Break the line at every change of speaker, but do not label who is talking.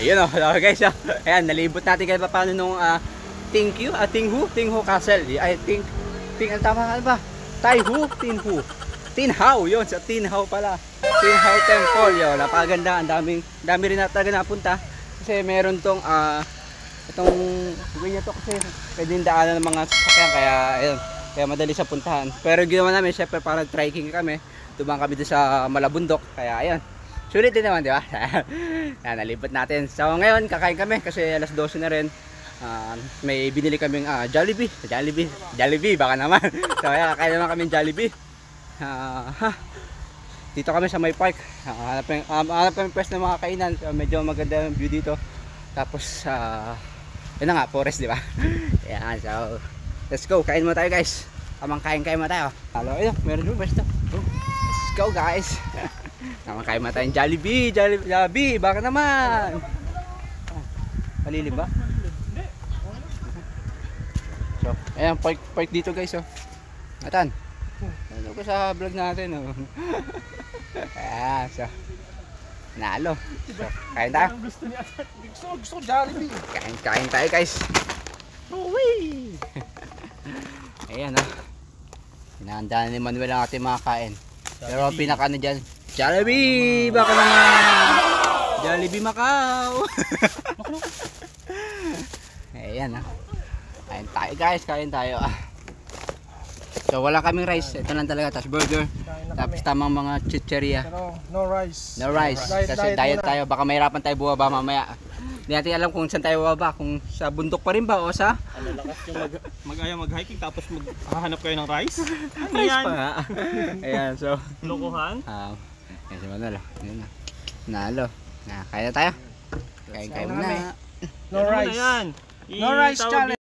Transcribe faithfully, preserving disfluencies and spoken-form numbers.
Ayun o, oh, guys. Oh. Ayan, nalibot natin kahit pa paano nung uh, Tinghu, uh, Tinghu, Tinghu Castle. I think, Ting, ang tama ano ba? Taihu, Tinghu. Tinhao, yun, sa Tinhao pala. Tinhao Temple, yun. Napakaganda, ang daming, dami rin na talaga napunta. Kasi meron tong, ah, uh, itong, ganyan to kasi pwedeng daanan ng mga sasakyan. Kaya, ayun, kaya madali sa puntahan. Pero ginawa namin, syempre, parang trekking kami. Tumang kami doon sa Malabundok. Kaya, ayun. Sulit din naman, di ba? Yan, nalibot natin. So ngayon, kakain kami kasi alas dose na rin. Uh, may binili kaming uh, Jollibee. Jollibee. Jollibee, baka naman. So ayan, kakain naman kami Jollibee. Uh, ha. Dito kami sa may park. Uh, hanap kami um, hanap kami pwes ng mga kainan. So, medyo maganda yung view dito. Tapos, uh, yun na nga, forest, di ba? Yan, so let's go. Kain mo tayo, guys. Tamang kain-kain mo tayo. Halo, ayun, meron yung pwesto. Let's go, guys. Naman kayo matayong Jollibee, Jollibee, Jollibee, baka naman. Ah, malilim ba? So, ayan, park, park dito guys, oh. Atan. Ano ko sa vlog natin, oh. Ayan, so. Nalo. So, kain tayo.
Gusto niya. Gusto, gusto ko Jollibee.
Kain, kain tayo guys. Uwi. Ayan, oh. Hinahandaan ni Manuel ang ating mga kain. Pero ang pinaka ano dyan, Jollibee! Baka naman! Jollibee Macau! Ayan, ha. Kain tayo guys, kain tayo. So wala kaming rice, ito lang talaga. Tapos burger, tapos tamang mga chicheria.
Pero no rice.
No rice,
Diet,
kasi
diet
diet
muna.
tayo. Baka mahirapan tayo bumaba mamaya. Hindi natin alam kung saan tayo bumaba. Kung sa bundok pa rin ba o sa...
Ano lakas yung mag, mag-ayaw mag-hiking tapos maghahanap kayo ng rice? Ano
rice
yan?
pa nga. Ayan, so...
Lokohan?
Um, yan si Manolo. Yan na. Nalo. Na, kaya na tayo. Kain kain
Kain na
muna.
kami. No
Ano
rice.
na yan?
No rice
Itawag
challenge.